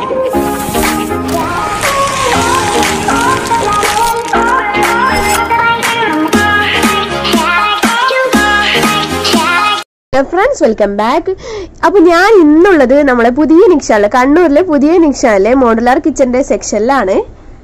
Friends, welcome back. അപ്പോൾ ഞാൻ ഇന്നുള്ളത് നമ്മുടെ പുതിയ നിക്ഷാല കണ്ണൂരിലെ പുതിയ നിക്ഷാലെ മോഡുലാർ കിച്ചന്റെ സെക്ഷനിലാണ്.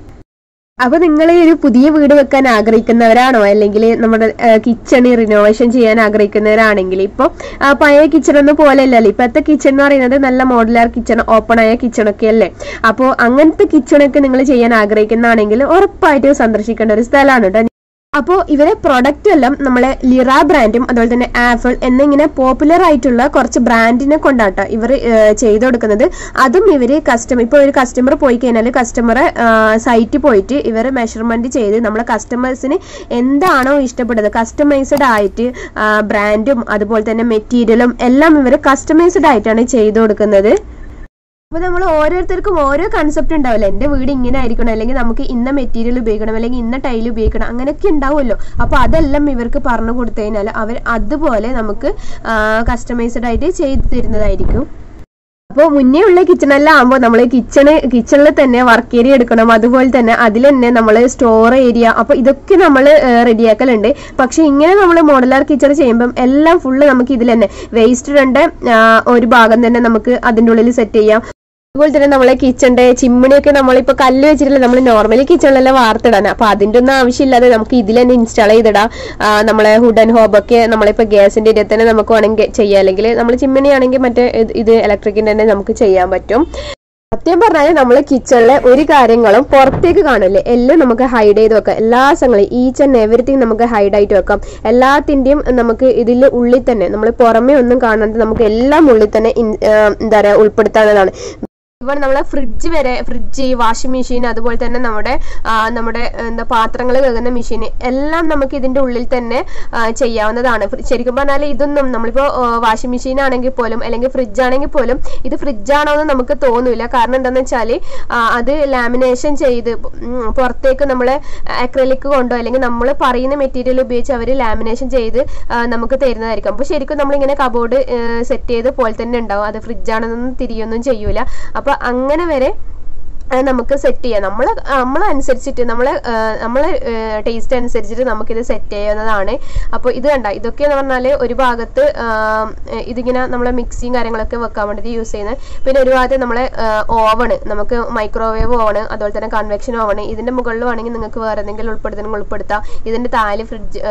അപ്പോൾ നിങ്ങൾ ഒരു പുതിയ വീട് വെക്കാൻ ആഗ്രഹിക്കുന്നവരാണോ അല്ലെങ്കിൽ നമ്മുടെ കിച്ചൺ റിനോവേഷൻ ചെയ്യാൻ ആഗ്രഹിക്കുന്നവരാണെങ്കിൽ ഇപ്പോൾ പഴയ കിച്ചൺ ഒന്നും പോലെയല്ലല്ലോ. ഇപ്പോഴത്തെ കിച്ചൺ എന്ന് പറയുന്നത് നല്ല മോഡുലാർ കിച്ചൺ, ഓപ്പൺ ആയ കിച്ചണൊക്കെ അല്ലേ. അപ്പോൾ അങ്ങനത്തെ കിച്ചണൊക്കെ നിങ്ങൾ ചെയ്യാൻ ആഗ്രഹിക്കുന്നതാണെങ്കിൽ ഉറപ്പായിട്ട് സന്ദർശിക്കേണ്ട ഒരു സ്ഥലമാണ് കേട്ടോ. അപ്പോൾ ഇവരെ പ്രൊഡക്റ്റ് എല്ലാം നമ്മളെ ലിറ ബ്രാൻഡും അതുപോലെ തന്നെ ആപ്പിൾ എന്നിങ്ങനെ പോപ്പുലർ ആയിട്ടുള്ള കുറച്ച് ബ്രാൻഡിനെ കൊണ്ടാട്ടോ ഇവർ ചെയ്തു കൊടുക്കുന്നത്. അതും ഇവർ ഇപ്പോൾ ഒരു കസ്റ്റമർ പോയി കഴിഞ്ഞാൽ കസ്റ്റമറെ സൈറ്റിൽ പോയിട്ട് ഇവർ മെഷർമെന്റ് ചെയ്ത് നമ്മളെ കസ്റ്റമേഴ്സിന് എന്താണോ ഇഷ്ടപ്പെട്ടത് കസ്റ്റമൈസ്ഡ് ആയിട്ട് ബ്രാൻഡും അതുപോലെ തന്നെ മെറ്റീരിയലും എല്ലാം ഇവർ കസ്റ്റമൈസ്ഡ് ആയിട്ടാണ് ചെയ്തു കൊടുക്കുന്നത്. അപ്പോൾ നമ്മൾ ഓരോരുത്തർക്കും ഓരോ കൺസെപ്റ്റ് ഉണ്ടാവില്ല. എൻ്റെ വീട് ഇങ്ങനെ ആയിരിക്കണം, അല്ലെങ്കിൽ നമുക്ക് ഇന്ന മെറ്റീരിയൽ ഉപയോഗിക്കണം, അല്ലെങ്കിൽ ഇന്ന ടൈൽ ഉപയോഗിക്കണം, അങ്ങനെയൊക്കെ ഉണ്ടാവുമല്ലോ. അപ്പോൾ അതെല്ലാം ഇവർക്ക് പറഞ്ഞു കൊടുത്തു കഴിഞ്ഞാൽ അവർ അതുപോലെ നമുക്ക് കസ്റ്റമൈസ്ഡ് ആയിട്ട് ചെയ്തു തരുന്നതായിരിക്കും. അപ്പോൾ മുന്നേ ഉള്ള കിച്ചണെല്ലാം ആകുമ്പോൾ നമ്മൾ കിച്ചണിൽ തന്നെ വർക്ക് ഏരിയ എടുക്കണം, അതുപോലെ തന്നെ അതിൽ തന്നെ നമ്മൾ സ്റ്റോർ ഏരിയ, അപ്പോൾ ഇതൊക്കെ നമ്മൾ റെഡിയാക്കലുണ്ട്. പക്ഷെ ഇങ്ങനെ നമ്മൾ മോഡുലാർ കിച്ചൺ ചെയ്യുമ്പം എല്ലാം ഫുള്ള് നമുക്ക് ഇതിൽ തന്നെ വേസ്റ്റ് ഇടേണ്ട ഒരു ഭാഗം തന്നെ നമുക്ക് അതിൻ്റെ ഉള്ളിൽ സെറ്റ് ചെയ്യാം. അതുപോലെ തന്നെ നമ്മളെ കിച്ചണിന്റെ ചിമ്മിണിയൊക്കെ നമ്മളിപ്പോൾ കല്ല് വെച്ചിട്ടില്ല, നമ്മൾ നോർമലി കിച്ചണിലെല്ലാം വാർത്തിടാൻ. അപ്പോൾ അതിൻ്റെ ഒന്നും ആവശ്യമില്ലാതെ നമുക്ക് ഇതിൽ തന്നെ ഇൻസ്റ്റാൾ ചെയ്തിടാം. നമ്മളെ ഹുഡ് ആൻഡ് ഹോബൊക്കെ നമ്മളിപ്പോൾ ഗ്യാസിന്റെ ഏരിയ തന്നെ നമുക്ക് വേണമെങ്കിൽ ചെയ്യാം, അല്ലെങ്കിൽ നമ്മൾ ചിമ്മിണി ആണെങ്കിൽ മറ്റേ ഇത് ഇലക്ട്രിക്കിന്റെ തന്നെ നമുക്ക് ചെയ്യാൻ പറ്റും. സത്യം പറഞ്ഞാൽ നമ്മൾ കിച്ചണിലെ ഒരു കാര്യങ്ങളും പുറത്തേക്ക് കാണില്ലേ, എല്ലാം നമുക്ക് ഹൈഡ് ചെയ്ത് വെക്കാം. എല്ലാ സംഗതിയും ഈച്ച് ആൻഡ് എവറിത്തിങ് നമുക്ക് ഹൈഡ് ആയിട്ട് വെക്കാം. എല്ലാത്തിൻ്റെയും നമുക്ക് ഇതിൽ ഉള്ളിൽ തന്നെ നമ്മൾ പുറമേ ഒന്നും കാണാണ്ട് നമുക്ക് എല്ലാം ഉള്ളിൽ തന്നെ എന്താ പറയുക ഉൾപ്പെടുത്താവുന്നതാണ്. ഇവർ നമ്മളെ ഫ്രിഡ്ജ്, വാഷിംഗ് മെഷീൻ, അതുപോലെ തന്നെ നമ്മുടെ എന്താ പാത്രങ്ങൾ കഴുകുന്ന മെഷീൻ എല്ലാം നമുക്ക് ഇതിന്റെ ഉള്ളിൽ തന്നെ ചെയ്യാവുന്നതാണ്. ശരിക്കും പറഞ്ഞാൽ ഇതൊന്നും നമ്മളിപ്പോൾ വാഷിംഗ് മെഷീൻ ആണെങ്കിൽ പോലും അല്ലെങ്കിൽ ഫ്രിഡ്ജ് ആണെങ്കിൽ പോലും ഇത് ഫ്രിഡ്ജാണോ എന്ന് നമുക്ക് തോന്നില്ല. കാരണം എന്താണെന്ന് വെച്ചാൽ അത് ലാമിനേഷൻ ചെയ്ത് പുറത്തേക്ക് നമ്മളെ അക്രലിക് കൊണ്ടോ അല്ലെങ്കിൽ നമ്മൾ പറയുന്ന മെറ്റീരിയൽ ഉപയോഗിച്ച് അവർ ലാമിനേഷൻ ചെയ്ത് നമുക്ക് തരുന്നതായിരിക്കും. അപ്പോൾ ശരിക്കും നമ്മളിങ്ങനെ കബോർഡ് സെറ്റ് ചെയ്ത് പോലെ തന്നെ ഉണ്ടാവും. അത് ഫ്രിഡ്ജാണെന്നൊന്നും തിരിയൊന്നും ചെയ്യൂല. അപ്പോൾ അങ്ങനെ വരെ നമുക്ക് സെറ്റ് ചെയ്യാം. നമ്മളനുസരിച്ചിട്ട് നമ്മളെ ടേസ്റ്റ് അനുസരിച്ചിട്ട് നമുക്കിത് സെറ്റ് ചെയ്യുന്നതാണ്. അപ്പോൾ ഇത് കണ്ട, ഇതൊക്കെ എന്ന് പറഞ്ഞാൽ ഒരു ഭാഗത്ത് ഇതിങ്ങനെ നമ്മളെ മിക്സിയും കാര്യങ്ങളൊക്കെ വെക്കാൻ വേണ്ടിയിട്ട് യൂസ് ചെയ്യുന്നത്. പിന്നെ ഒരു ഭാഗത്ത് നമ്മളെ ഓവണ്, നമുക്ക് മൈക്രോവേവ് ഓവണ്, അതുപോലെ തന്നെ കൺവെക്ഷൻ ഓവണ്. ഇതിന്റെ മുകളിൽ വേണമെങ്കിൽ നിങ്ങൾക്ക് വേറെ എന്തെങ്കിലും ഉൾപ്പെടുത്താം. ഇതിന്റെ താഴെ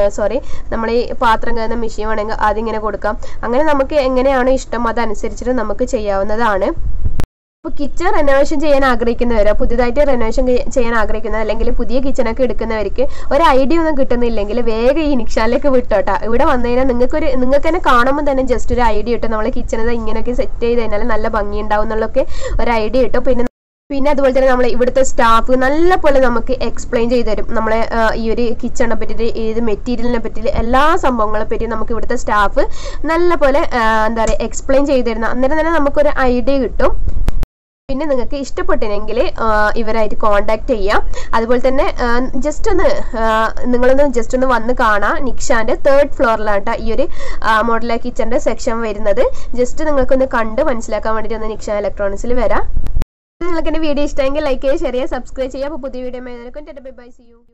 നമ്മൾ ഈ പാത്രം കഴുകുന്ന മെഷീൻ വേണമെങ്കിൽ അതിങ്ങനെ കൊടുക്കാം. അങ്ങനെ നമുക്ക് എങ്ങനെയാണോ ഇഷ്ടം അതനുസരിച്ചിട്ട് നമുക്ക് ചെയ്യാവുന്നതാണ്. അപ്പോൾ കിച്ചൺ റെനോവേഷൻ ചെയ്യാൻ ആഗ്രഹിക്കുന്നവരോ പുതിയതായിട്ട് റെനോവേഷൻ ചെയ്യാൻ ആഗ്രഹിക്കുന്നവർ അല്ലെങ്കിൽ പുതിയ കിച്ചണൊക്കെ എടുക്കുന്നവർക്ക് ഒരു ഐഡിയ ഒന്നും കിട്ടുന്നില്ലെങ്കിൽ വേഗം ഈ നിക്ഷാനിലേക്ക് വിട്ടോട്ടാ. ഇവിടെ വന്നു കഴിഞ്ഞാൽ നിങ്ങൾക്ക് തന്നെ കാണുമ്പോൾ തന്നെ ജസ്റ്റ് ഒരു ഐഡിയ കിട്ടും. നമ്മളെ കിച്ചണത് ഇങ്ങനെയൊക്കെ സെറ്റ് ചെയ്ത് കഴിഞ്ഞാൽ നല്ല ഭംഗി ഉണ്ടാവും എന്നുള്ളൊക്കെ ഒരു ഐഡിയ കിട്ടും. പിന്നെ അതുപോലെ തന്നെ നമ്മൾ ഇവിടുത്തെ സ്റ്റാഫ് നല്ല പോലെ നമുക്ക് എക്സ്പ്ലെയിൻ ചെയ്ത് തരും. നമ്മളെ ഈ ഒരു കിച്ചണിനെ പറ്റിയിട്ട് ഏത് മെറ്റീരിയലിനെ പറ്റി എല്ലാ സംഭവങ്ങളെ പറ്റി നമുക്ക് ഇവിടുത്തെ സ്റ്റാഫ് നല്ല പോലെ എന്താ പറയുക എക്സ്പ്ലെയിൻ ചെയ്ത് തരുന്ന. അന്നേരം തന്നെ നമുക്കൊരു ഐഡിയ കിട്ടും. പിന്നെ നിങ്ങൾക്ക് ഇഷ്ടപ്പെട്ടില്ലെങ്കിൽ ഇവരായിട്ട് കോണ്ടാക്ട് ചെയ്യാം. അതുപോലെ തന്നെ നിങ്ങളൊന്ന് ജസ്റ്റ് ഒന്ന് വന്ന് കാണാം. നിക്ഷാന്റെ 3rd ഫ്ലോറിലാണ് ഈ ഒരു മോഡുലാർ കിച്ചന്റെ സെക്ഷൻ വരുന്നത്. ജസ്റ്റ് നിങ്ങൾക്കൊന്ന് കണ്ട് മനസ്സിലാക്കാൻ വേണ്ടിയിട്ട് ഒന്ന് നിക്ഷ ഇലക്ട്രോണിക്സിൽ വരാം. നിങ്ങൾക്ക് എൻ്റെ വീഡിയോ ഇഷ്ടമെങ്കിൽ ലൈക്ക് ചെയ്യുക, ഷെയർ ചെയ്യുക, സബ്സ്ക്രൈബ് ചെയ്യുക. അപ്പോൾ പുതിയ വീഡിയോ ബൈ. See you.